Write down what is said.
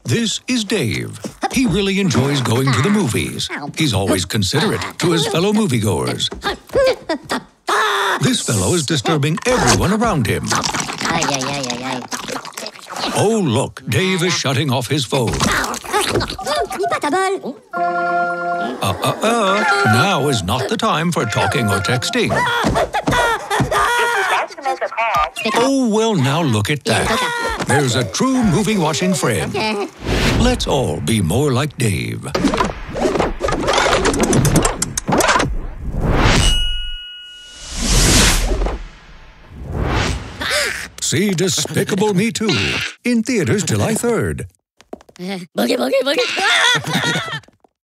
This is Dave. He really enjoys going to the movies. He's always considerate to his fellow moviegoers. This fellow is disturbing everyone around him. Oh, look, Dave is shutting off his phone. Now is not the time for talking or texting. Oh, well, now look at that. There's a true movie-watching friend. Let's all be more like Dave. See Despicable Me 2 in theaters July 3rd. Boogie, boogie, boogie.